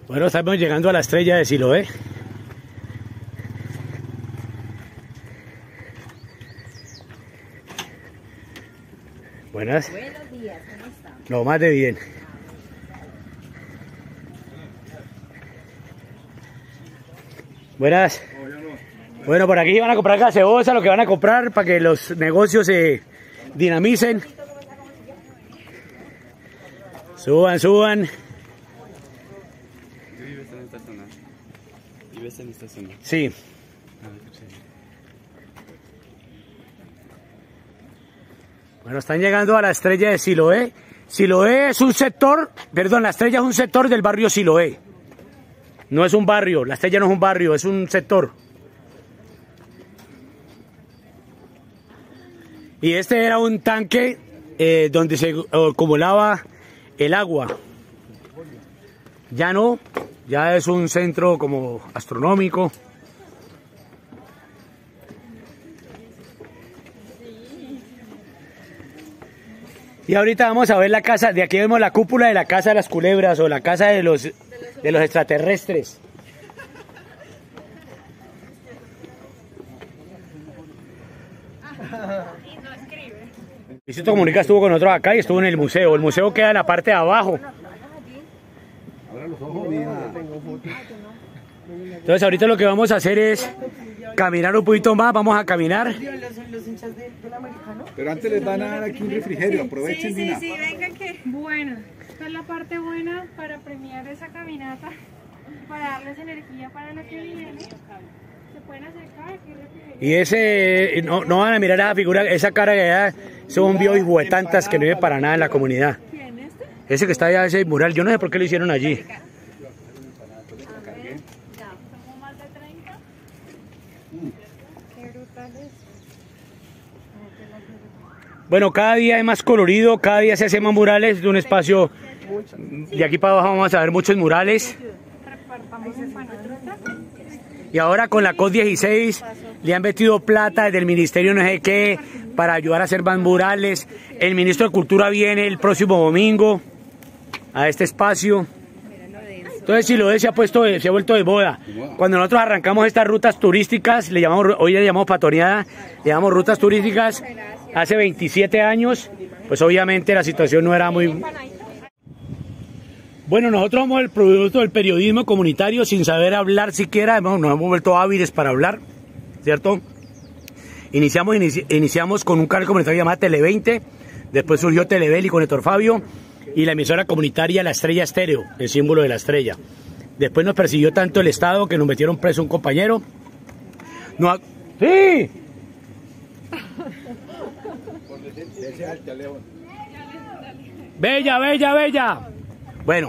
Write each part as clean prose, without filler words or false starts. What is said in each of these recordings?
Bueno, estamos llegando a la estrella de Siloé. Buenas. Buenos días, ¿cómo están? Lo más de bien. Buenas. Bueno, por aquí van a comprar gaseosa, lo que van a comprar para que los negocios se dinamicen. Suban, suban. ¿Vives en esta zona? ¿Vives en esta zona? Sí. Bueno, están llegando a la estrella de Siloé. Siloé es un sector, perdón, la estrella es un sector del barrio Siloé. No es un barrio, la estrella no es un barrio, es un sector. Y este era un tanque donde se acumulaba el agua. Ya no, ya es un centro como astronómico. Y ahorita vamos a ver la casa, de aquí vemos la cúpula de la casa de las culebras o la casa de los extraterrestres. Luisito Comunica estuvo con nosotros acá y estuvo en el museo. El museo queda en la parte de abajo. Entonces ahorita lo que vamos a hacer es caminar un poquito más, vamos a caminar. Los hinchas del americano. Pero antes les van a dar aquí un refrigerio, aprovechen. Sí, vengan que... Bueno, esta es la parte buena para premiar esa caminata, para darles energía para la que viene. Se pueden acercar aquí refrigerio. Y ese, no van a mirar esa figura, esa cara que allá, son hijo de tantas que no vive para nada en la comunidad. ¿Quién este? Ese que está allá, ese mural, yo no sé por qué lo hicieron allí. Somos más de 30. Qué brutal es. Bueno, cada día es más colorido, cada día se hacen más murales de un espacio. De aquí para abajo vamos a ver muchos murales. Repartamos empanaditas. Y ahora con la COP16 le han metido plata desde el ministerio no sé qué para ayudar a hacer más murales. El ministro de Cultura viene el próximo domingo a este espacio. Entonces Siloé se ha vuelto de moda. Cuando nosotros arrancamos estas rutas turísticas, hoy le llamamos patoneada, le llamamos rutas turísticas, hace 27 años, pues obviamente la situación no era muy... Bueno, nosotros somos el producto del periodismo comunitario sin saber hablar siquiera, nos hemos vuelto hábiles para hablar, ¿cierto? Iniciamos con un canal comunitario llamado Tele20, después surgió Telebel y con Héctor Fabio, y la emisora comunitaria La Estrella Estéreo, el símbolo de la estrella. Después nos persiguió tanto el Estado que nos metieron preso un compañero. No, ¡sí! Bella, bella, bella. Bueno,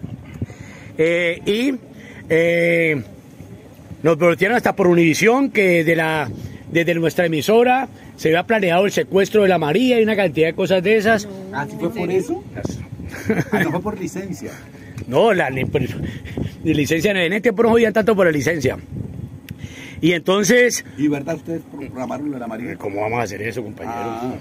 nos bloquearon hasta por Univisión, que desde nuestra emisora se había planeado el secuestro de la María y una cantidad de cosas de esas. Ah, ¿sí fue por eso? No fue por licencia. No, la licencia en el tiempo no jodían tanto por la licencia. Y entonces... ¿Y verdad ustedes programaron lo de la María? ¿Cómo vamos a hacer eso, compañero? Ah,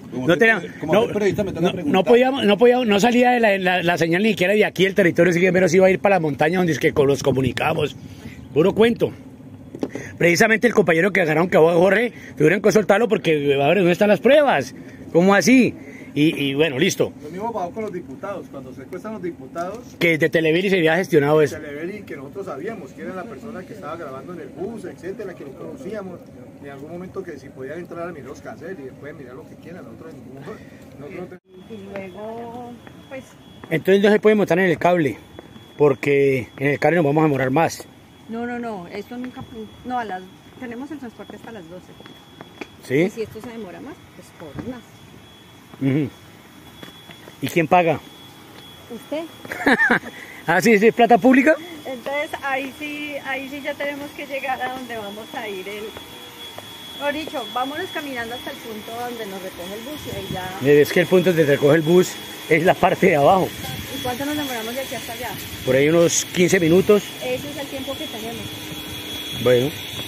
no salía de la señal ni siquiera de aquí el territorio, así que menos iba a ir para la montaña donde es que los comunicamos. Puro cuento. Precisamente el compañero que agarraron, que Jorge, tuvieron que soltarlo porque, a ver, ¿dónde están las pruebas? ¿Cómo así? Y bueno, listo. Lo mismo pasó con los diputados, cuando secuestran los diputados. Que de Televeli se había gestionado eso. Televeli, que nosotros sabíamos que era la persona que estaba grabando en el bus, etcétera, que lo conocíamos. En algún momento que si podían entrar a mirar los caseros y después mirar lo que quieran, nosotros en ningún... Y luego, pues... Entonces no se puede montar en el cable, porque en el cable nos vamos a demorar más. No, esto nunca... No, tenemos el transporte hasta las 12. ¿Sí? Y si esto se demora más, pues cobran más. ¿Y quién paga? ¿Usted? ¿Ah, sí, es plata pública? Entonces ahí sí ya tenemos que llegar a donde vamos a ir. Mejor dicho, vámonos caminando hasta el punto donde nos recoge el bus y ahí ya... Es que el punto donde recoge el bus es la parte de abajo. ¿Y cuánto nos demoramos de aquí hasta allá? Por ahí unos 15 minutos. Ese es el tiempo que tenemos. Bueno.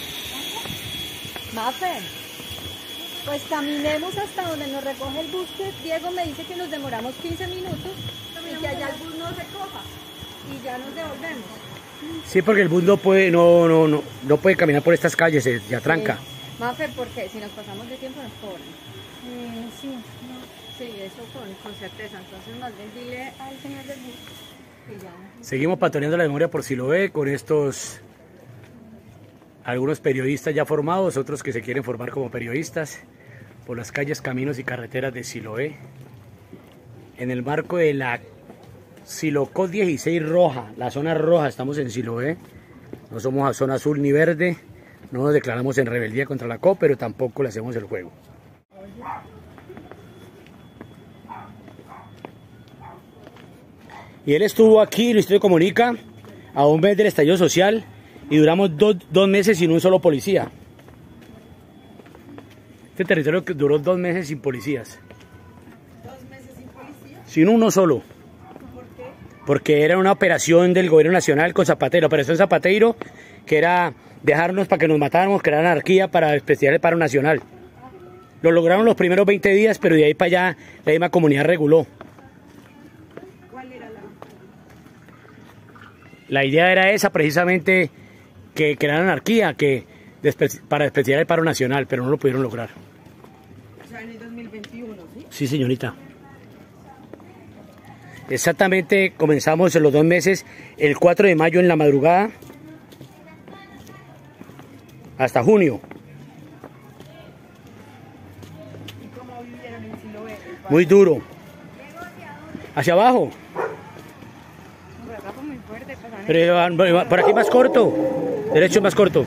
Mafe, pues caminemos hasta donde nos recoge el bus, que Diego me dice que nos demoramos 15 minutos y que allá el bus nos recoja. y ya nos devolvemos. Sí, porque el bus no puede, no puede caminar por estas calles, se atranca. Mafe, porque si nos pasamos de tiempo nos cobran. Sí, no. Sí, eso con certeza. Entonces más bien dile al señor del bus que ya. Seguimos patrulleando la memoria por Siloé con estos, algunos periodistas ya formados, otros que se quieren formar como periodistas, por las calles, caminos y carreteras de Siloé, en el marco de la Silocó 16 roja, la zona roja. Estamos en Siloé, no somos a zona azul ni verde, no nos declaramos en rebeldía contra la COP, pero tampoco le hacemos el juego. Y él estuvo aquí, Luis Tito Comunica, a un mes del estallido social, y duramos dos meses sin un solo policía. Este territorio duró 2 meses sin policías. ¿2 meses sin policía? Sin uno solo. ¿Por qué? Porque era una operación del gobierno nacional con Zapatero, operación Zapatero, que era dejarnos para que nos matáramos, crear anarquía para especial el paro nacional. Lo lograron los primeros 20 días, pero de ahí para allá la misma comunidad reguló. ¿Cuál era La idea era esa, precisamente, que crear anarquía, para especial el paro nacional, pero no lo pudieron lograr. O sea, en el 2021, ¿sí? Sí, señorita. Exactamente, comenzamos en los 2 meses, el 4 de mayo en la madrugada, hasta junio. ¿Y cómo vivieron en Siloé? Muy duro. Hacia abajo. Un regazo muy fuerte, Pero por aquí más corto. Derecho más corto.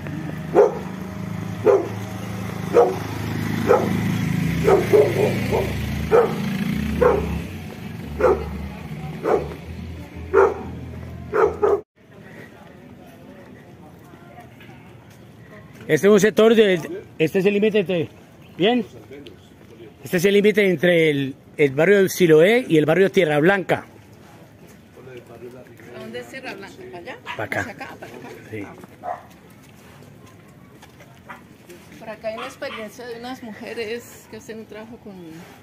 Este es un sector este es el límite entre, ¿bien? Este es el límite entre el barrio de Siloé y el barrio de Tierra Blanca. ¿A dónde es Tierra Blanca? ¿Para allá? Para acá. ¿Para acá? ¿Para acá? Sí. Por acá hay una experiencia de unas mujeres que hacen un trabajo con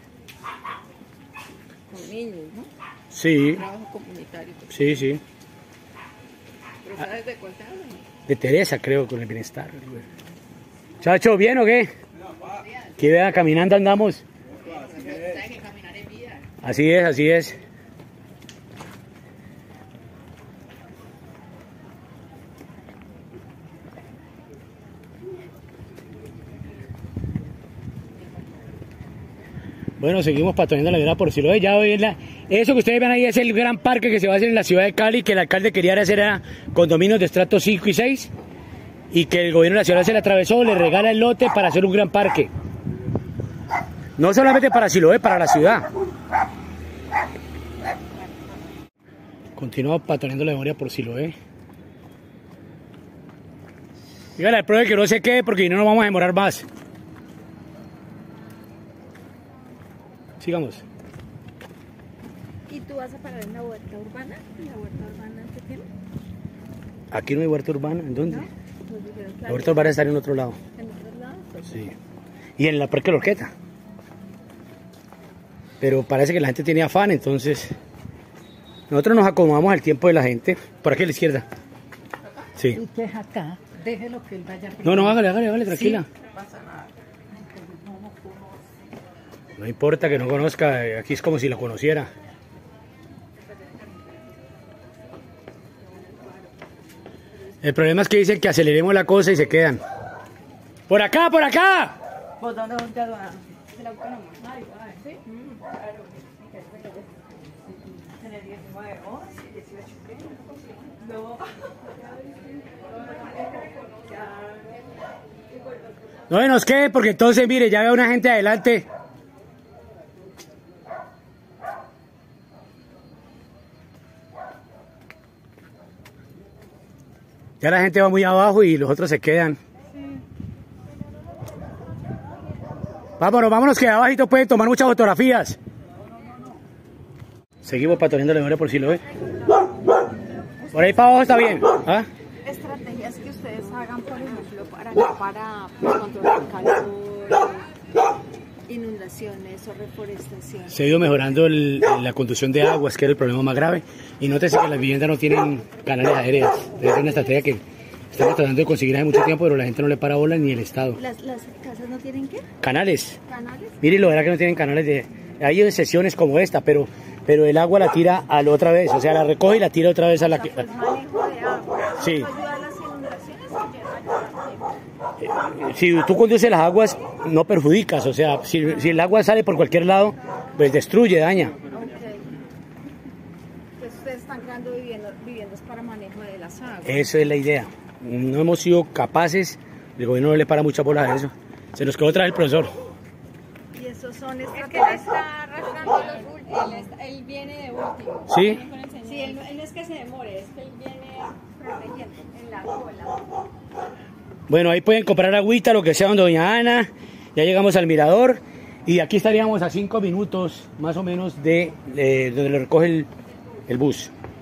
niños, ¿no? Sí, Un trabajo comunitario. sí, sí. ¿Pero sabes de cuál te hablan? De Teresa, creo, con el bienestar. Chacho, ¿bien o qué? Que vea, caminando andamos. Sabes que caminar es vida. Así es, así es. Bueno, seguimos patrulleando la vida por Siloé. Ya hoy eso que ustedes ven ahí es el gran parque que se va a hacer en la ciudad de Cali, que el alcalde quería hacer a condominios de estrato 5 y 6, y que el gobierno nacional se le atravesó, le regala el lote para hacer un gran parque. No solamente para Siloé, para la ciudad. Continúa patrulleando la memoria por Siloé. Dígale al profe que no se quede porque si no nos vamos a demorar más. Sigamos. ¿Y tú vas a parar en la huerta urbana? ¿En la huerta urbana en qué tiempo? Aquí no hay huerta urbana, ¿en dónde? ¿No? Nos dijeron que La huerta urbana está en otro lado. ¿En otros lados? Pues Sí. Y en la Parque La Orqueta. Pero parece que la gente tiene afán, entonces nosotros nos acomodamos al tiempo de la gente. Por aquí a la izquierda. Sí. ¿Y qué es acá? Déjelo que él vaya. No, hágale, tranquila. No pasa nada. No importa que no conozca, aquí es como si lo conociera. El problema es que dicen que aceleremos la cosa y se quedan. ¡Por acá, por acá! ¿Vos dónde vas a dar? ¿De la autónoma? ¿Sí? Claro. Tiene 19, 11, 18, ¿qué? No. No se nos quede porque entonces, mire, ya veo una gente adelante. Ya la gente va muy abajo y los otros se quedan. Vámonos, que abajito pueden tomar muchas fotografías. Seguimos patrulleando la memoria por Siloé. Por ahí para abajo está bien. ¿Ah? Estrategias que ustedes hagan, por ejemplo, para controlar el calor. inundaciones o reforestación. Se ha ido mejorando la conducción de aguas, que era el problema más grave. Y nótese que las viviendas no tienen canales aéreos. Es una estrategia que estamos tratando de conseguir hace mucho tiempo, pero la gente no le para bola ni el Estado. ¿Las casas no tienen qué? Canales. ¿Canales? Mire, lo verá que no tienen canales de... Hay excepciones como esta, pero el agua la tira a la otra vez. O sea, la recoge y la tira otra vez a la... Pues manejo de agua. Sí. ¿Eso ayuda a las inundaciones o ayuda a qué? Si tú conduces las aguas, no perjudicas. O sea, si el agua sale por cualquier lado, pues destruye, daña. Ok. Entonces ustedes están creando viviendas para manejo de las aguas. Eso es la idea. No hemos sido capaces, el gobierno no le para mucha bola a eso. Se nos quedó otra vez el profesor. Y esos son Es que él estrategias. está arrastrando los últimos. Él viene de último. ¿Sí? Sí, él no es que se demore, es que él viene protegiendo en la cola. Bueno, ahí pueden comprar agüita, lo que sea, don doña Ana. Ya llegamos al mirador. Y aquí estaríamos a 5 minutos, más o menos, de donde lo recoge el bus.